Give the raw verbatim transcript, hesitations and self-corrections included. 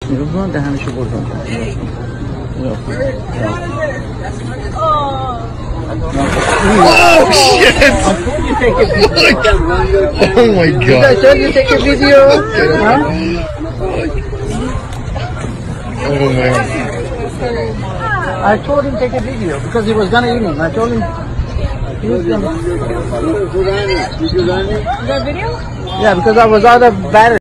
Bunu da hani şu buradan. Yok. Oh shit! Oh my god! Did I tell you take a video? Huh? Oh man! I told him take a video because he was gonna eat him. I told him. He was gonna. The video? Yeah, because I was out of battery.